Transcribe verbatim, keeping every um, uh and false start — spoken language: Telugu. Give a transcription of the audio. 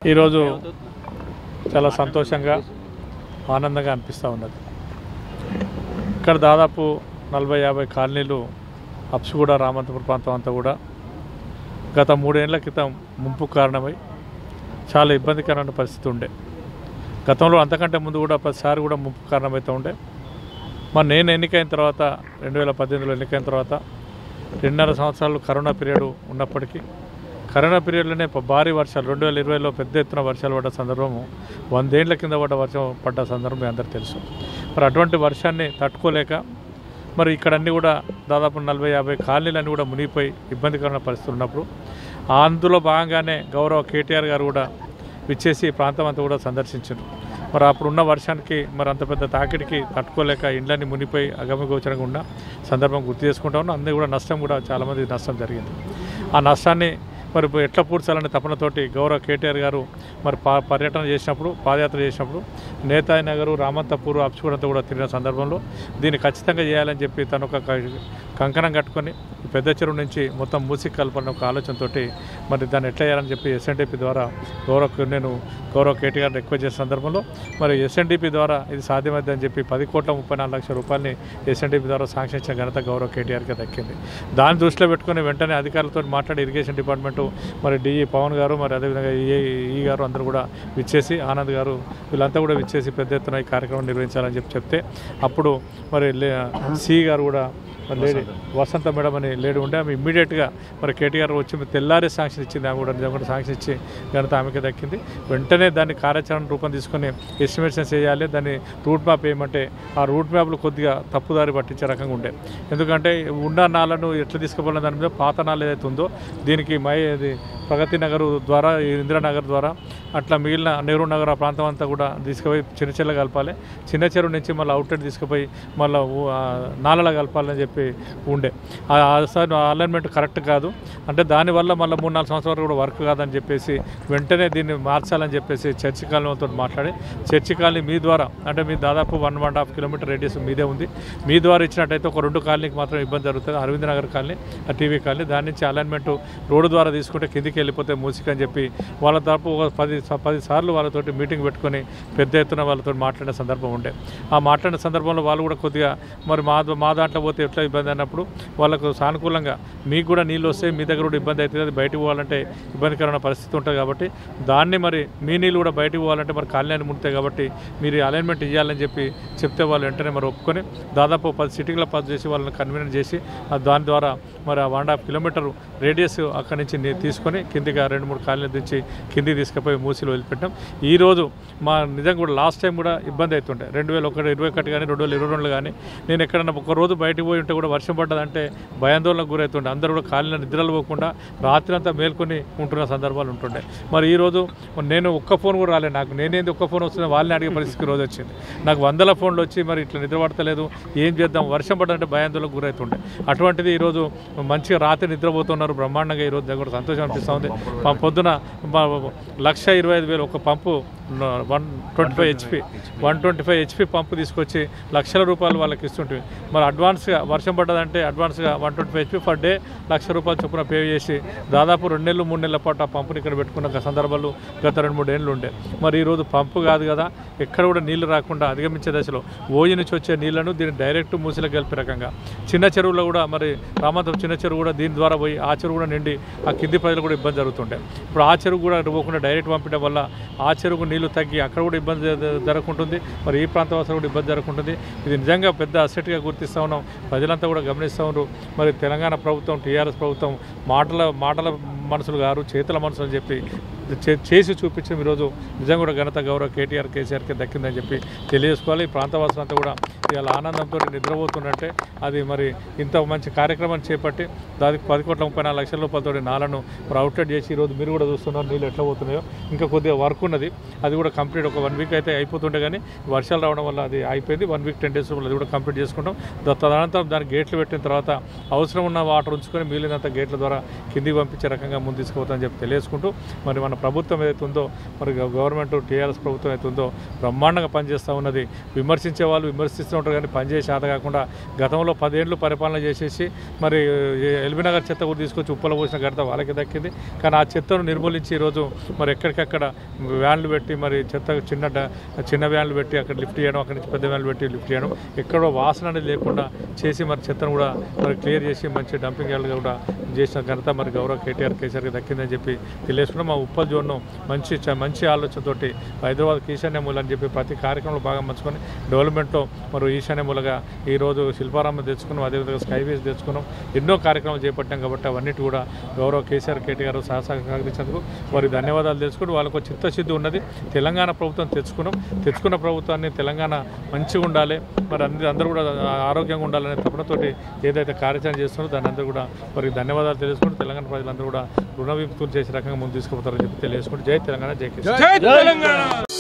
ఈరోజు చాలా సంతోషంగా ఆనందంగా అనిపిస్తూ ఉన్నది. ఇక్కడ దాదాపు నలభై యాభై కాలనీలు అప్సుగూడ రామంతపురం ప్రాంతం అంతా కూడా గత మూడేళ్ల క్రితం ముంపు కారణమై చాలా ఇబ్బందికరమైన పరిస్థితి ఉండే. గతంలో అంతకంటే ముందు కూడా ప్రతిసారి కూడా ముంపు కారణమవుతూ ఉండే. మరి నేను ఎన్నికైన తర్వాత రెండు వేల పద్దెనిమిదిలో ఎన్నికైన తర్వాత రెండున్నర సంవత్సరాలు కరోనా పీరియడ్ ఉన్నప్పటికీ కరోనా పీరియడ్లోనే భారీ వర్షాలు రెండు వేల ఇరవైలో పెద్ద ఎత్తున వర్షాలు పడ్డ సందర్భము వందేళ్ల కింద పడ్డ వర్షం పడ్డ సందర్భం అందరికీ తెలుసు. మరి అటువంటి వర్షాన్ని తట్టుకోలేక మరి ఇక్కడ అన్నీ కూడా దాదాపు నలభై యాభై కాలనీలన్నీ కూడా మునిగిపోయి ఇబ్బందికరమైన పరిస్థితులు ఉన్నప్పుడు అందులో భాగంగానే గౌరవ కేటీఆర్ గారు కూడా విచ్చేసి ఈ ప్రాంతం అంతా కూడా సందర్శించారు. మరి అప్పుడున్న వర్షానికి మరి అంత పెద్ద తాకిడికి తట్టుకోలేక ఇండ్లన్నీ మునిగిపోయి అగమగోచరంగా ఉన్న సందర్భం గుర్తు చేసుకుంటా ఉన్నాం. అందరూ కూడా నష్టం కూడా చాలామంది నష్టం జరిగింది. ఆ నష్టాన్ని మరి ఎట్లా పూడ్చాలనే తపనతోటి గౌరవ కేటీఆర్ గారు మరి పా పర్యటన చేసినప్పుడు పాదయాత్ర చేసినప్పుడు నేతాజీ నగర్ రామంతపూర్ అప్సుగూడ అంతా కూడా తిరిగిన సందర్భంలో దీన్ని ఖచ్చితంగా చేయాలని చెప్పి తను ఒక కంకణం కట్టుకొని పెద్ద చెరువు నుంచి మొత్తం మూసికి కలపాలని ఒక ఆలోచనతో మరి దాన్ని ఎట్లా చేయాలని చెప్పి ఎస్ఎన్డిపి ద్వారా గౌరవ నేను గౌరవ కేటీఆర్ రిక్వెస్ట్ చేసిన సందర్భంలో మరి ఎస్ఎన్డిపి ద్వారా ఇది సాధ్యమైందని చెప్పి పది కోట్ల ముప్పై నాలుగు లక్షల రూపాయలని ఎస్ఎన్డిపి ద్వారా శాంక్షన్ ఇచ్చిన ఘనత గౌరవ కేటీఆర్కి దక్కింది. దాన్ని దృష్టిలో పెట్టుకుని వెంటనే అధికారులతో మాట్లాడి ఇరిగేషన్ డిపార్ట్మెంటు మరి డిఈ పవన్ గారు మరి అదేవిధంగా ఈ ఈ గారు అందరూ కూడా విచ్చేసి ఆనంద్ గారు వీళ్ళంతా కూడా విచ్చేసి పెద్ద ఎత్తున ఈ కార్యక్రమం నిర్వహించాలని చెప్పి చెప్తే అప్పుడు మరి సి గారు కూడా లేడీ వసంత మేడం అని లేడీ ఉండే ఆమె ఇమ్మీడియట్గా మరి కేటీఆర్ వచ్చి తెల్లారే శాంక్షన్ ఇచ్చింది. ఆమె కూడా నిజంగా కూడా శాంక్షన్ ఇచ్చి ఘనత ఆమెకి దక్కింది. వెంటనే దాన్ని కార్యాచరణ రూపం తీసుకొని ఎస్టిమేషన్స్ చేయాలి, దాన్ని రూట్ మ్యాప్ వేయమంటే ఆ రూట్ మ్యాప్లు కొద్దిగా తప్పుదారి పట్టించే రకంగా ఉండే. ఎందుకంటే ఉన్న నాళ్ళను ఎట్లా తీసుకుపోయిన దాని మీద పాత నాళ్ళు ఏదైతే ఉందో దీనికి మై అది ప్రగతి నగర్ ద్వారా ఇందిరానగర్ ద్వారా అట్లా మిగిలిన నెహ్రూ నగర్ ఆ ప్రాంతం అంతా కూడా తీసుకుపోయి చిన్న చెరువులో కలపాలి, చిన్న చెరువు నుంచి మళ్ళీ అవుట్లెట్ తీసుకుపోయి మళ్ళీ నాలలో కలపాలని చెప్పి ఉండే. అలైన్మెంట్ కరెక్ట్ కాదు అంటే దానివల్ల మళ్ళీ మూడు నాలుగు సంవత్సరాలు కూడా వర్క్ కాదని చెప్పేసి వెంటనే దీన్ని మార్చాలని చెప్పేసి చర్చి కాలనీతో మాట్లాడి చర్చి కాలనీ మీ ద్వారా అంటే మీ దాదాపు one and half kilometer radius మీదే ఉంది, మీ ద్వారా ఇచ్చినట్టయితే ఒక రెండు కాలనీకి మాత్రం ఇబ్బంది జరుగుతుంది. Arvind Nagar colony TV colony దాని నుంచి అలైన్మెంట్ రోడ్డు ద్వారా తీసుకుంటే కిందికి వెళ్ళిపోతే మూసికని చెప్పి వాళ్ళ తరపు ఒక పది పది సార్లు వాళ్ళతోటి మీటింగ్ పెట్టుకొని పెద్ద ఎత్తున వాళ్ళతో మాట్లాడిన సందర్భం ఉండే. ఆ మాట్లాడిన సందర్భంలో వాళ్ళు కూడా కొద్దిగా మరి మా మా దాంట్లో పోతే ఎట్లా ఇబ్బంది అన్నప్పుడు వాళ్ళకు సానుకూలంగా మీకు కూడా నీళ్ళు వస్తే మీ దగ్గర కూడా ఇబ్బంది అవుతుంది, అది బయటకు పోవాలంటే ఇబ్బందికరమైన పరిస్థితి ఉంటుంది కాబట్టి దాన్ని మరి మీ నీళ్ళు కూడా బయటకు పోవాలంటే మరి కాలనీ ముడతాయి కాబట్టి మీరు అలైన్మెంట్ ఇవ్వాలని చెప్పి చెప్తే వాళ్ళు వెంటనే మరి ఒప్పుకొని దాదాపు పది సిటీల పాస్ చేసి వాళ్ళని కన్వీనెంట్ చేసి దాని ద్వారా మరి ఆ one and half kilometer radius అక్కడి నుంచి తీసుకొని కిందిగా రెండు మూడు కాలనీలు తెచ్చి కిందికి తీసుకుపోయి మూసిలో వదిలిపెట్టాం. ఈరోజు మా నిజంగా కూడా లాస్ట్ టైం కూడా ఇబ్బంది అవుతుండే రెండు వేల ఒకటి ఇరవై ఒకటి కానీ రెండు వేల ఇరవై రెండులో కానీ నేను ఎక్కడన్నా ఒక రోజు బయటకు పోయి ఉంటే కూడా వర్షం పడ్డదంటే భయాందోళనకు గురవుతుండే. అందరూ కూడా కాలనీలో నిద్రలు పోకుండా రాత్రి అంతా మేల్కొని ఉంటున్న సందర్భాలు ఉంటుండే. మరి ఈరోజు నేను ఒక్క ఫోన్ కూడా రాలేదు నాకు, నేనేంది ఒక్క ఫోన్ వస్తుందో వాళ్ళని అడిగే పరిస్థితికి రోజు వచ్చింది. నాకు వందల ఫోన్లు వచ్చి మరి ఇట్లా నిద్ర పడతలేదు ఏం చేద్దాం వర్షం పడ్డంటే భయాందోళనకు గురవుతుండే. అటువంటిది ఈరోజు మంచిగా రాత్రి నిద్రపోతున్నారు బ్రహ్మాండంగా. ఈరోజు దగ్గర సంతోషం అనిపిస్తూ ఉంది. మా పొద్దున లక్ష ఇరవై ఐదు వేలు ఒక pump one twenty five HP one twenty five HP pump తీసుకొచ్చి లక్షల రూపాయలు వాళ్ళకి ఇస్తుంటుంది. మరి అడ్వాన్స్గా వర్షం పడ్డదంటే అడ్వాన్స్గా one twenty five HP per day lakh రూపాయలు చొప్పున పే చేసి దాదాపు రెండు నెలలు మూడు నెలల పాటు ఆ పంపుని ఇక్కడ పెట్టుకున్న సందర్భాలు గత రెండు మూడు ఏళ్ళు ఉండే. మరి ఈరోజు పంపు కాదు కదా ఎక్కడ కూడా నీళ్లు రాకుండా అధిగమించే దశలో ఓయి నుంచి వచ్చే నీళ్లను దీన్ని డైరెక్ట్ మూసిలో కలిపే రకంగా చిన్న చెరువులో కూడా మరి రామంతపురం చిన్న చెరువు కూడా దీని ద్వారా పోయి ఆ చెరువు కూడా నిండి ఆ కింది ప్రజలు కూడా ఇబ్బంది జరుగుతుండే. ఇప్పుడు ఆ చెరువు కూడా పోకుండా డైరెక్ట్ పంపడం వల్ల ఆ చెరువుకు నీళ్లు తగ్గి అక్కడ కూడా ఇబ్బంది జరుగుతుంది, మరి ఈ ప్రాంత వాసులు కూడా ఇబ్బంది జరుగుతుంది. ఇది నిజంగా పెద్ద అసెట్గా గుర్తిస్తూ ఉన్నాం, ప్రజలంతా కూడా గమనిస్తూ ఉన్నారు. మరి తెలంగాణ ప్రభుత్వం టీఆర్ఎస్ ప్రభుత్వం మాటల మాటల మనసులు గారు చేతుల మనసులు అని చెప్పి చేసి చూపించడం ఈరోజు నిజంగా కూడా ఘనత గౌరవ కేటీఆర్ కేసీఆర్కి దక్కిందని చెప్పి తెలియజేసుకోవాలి. ఈ ప్రాంతవాసులంతా కూడా ఇవాళ ఆనందంతో నిద్రపోతున్నట్టే అది మరి ఇంత మంచి కార్యక్రమాన్ని చేపట్టి దానికి పది కోట్ల ముప్పై నాలుగు లక్షల రూపాయలతో నాలను మరి అవుట్లెట్ చేసి ఈరోజు మీరు కూడా చూస్తున్నారు నీళ్ళు ఎట్లా పోతున్నాయో. ఇంకా కొద్దిగా వర్క్ ఉన్నది, అది కూడా కంప్లీట్ ఒక వన్ వీక్ అయితే అయిపోతుండే కానీ వర్షాలు రావడం వల్ల అది అయిపోయింది. వన్ వీక్ టెన్ డేస్ అది కూడా కంప్లీట్ చేసుకుంటాం. తదనంతరం దానికి గేట్లు పెట్టిన తర్వాత అవసరం ఉన్న వాటర్ ఉంచుకొని మిగిలినంత గేట్ల ద్వారా కిందికి పంపించే రకంగా ముందు తీసుకుపోతామని చెప్పి తెలియజేసుకుంటూ మరి మన మన ప్రభుత్వం ఏదైతే ఉందో మరి గవర్నమెంట్ టీఆర్ఎస్ ప్రభుత్వం అయితే ఉందో బ్రహ్మాండంగా పనిచేస్తూ ఉన్నది. విమర్శించే వాళ్ళు విమర్శిస్తూ ఉంటారు కానీ పనిచేసే ఆట కాకుండా గతంలో పదేళ్ళు పరిపాలన చేసేసి మరి ఎల్బీనగర్ చెత్త కూడా తీసుకొచ్చి ఉప్పల పోసిన ఘనత వాళ్ళకి దక్కింది. కానీ ఆ చెత్తను నిర్మూలించి ఈరోజు మరి ఎక్కడికక్కడ వ్యాన్లు పెట్టి మరి చెత్త చిన్న చిన్న వ్యాన్లు పెట్టి అక్కడ లిఫ్ట్ చేయడం, అక్కడి నుంచి పెద్ద వ్యాన్లు పెట్టి లిఫ్ట్ చేయడం, ఎక్కడో వాసన అనేది లేకుండా చేసి మరి చెత్తను కూడా మరి క్లియర్ చేసి మంచి డంపింగ్ యార్డ్గా కూడా చేసిన ఘనత మరి గౌరవ కేటీఆర్ కేసీఆర్కి దక్కిందని చెప్పి తెలియజేసుకున్నాం. మా ఉప్పల్ జోన్ను మంచి మంచి ఆలోచనతోటి హైదరాబాద్కి ఈశాన్య మూల అని చెప్పి ప్రతి కార్యక్రమంలో బాగా మంచుకొని డెవలప్మెంట్లో మరి ఈశాన్య మూలగా ఈరోజు శిల్పారామం తెచ్చుకున్నాం, అదేవిధంగా స్కైవేస్ తెచ్చుకున్నాం, ఎన్నో కార్యక్రమాలు చేపట్టాం. కాబట్టి అవన్నిటి కూడా గౌరవ కేసీఆర్ కేటీఆర్ సహకరించినందుకు వారి ధన్యవాదాలు తెలుసుకుని వాళ్ళకు చిత్తశుద్ధి ఉన్నది. తెలంగాణ ప్రభుత్వం తెచ్చుకున్నాం, తెచ్చుకున్న ప్రభుత్వాన్ని తెలంగాణ మంచిగా ఉండాలి, మరి అందరూ అందరూ కూడా ఆరోగ్యంగా ఉండాలనే తపనతోటి ఏదైతే కార్యాచరణ చేస్తున్నారో దాన్ని అందరూ కూడా వారికి ధన్యవాదాలు తెలుసుకుంటూ తెలంగాణ ప్రజలందరూ కూడా రుణ విముక్తులు చేసే రకంగా ముందు తీసుకుపోతారని చెప్పి తెలియజేసుకుంటూ జై తెలంగాణ, జై కేసీఆర్.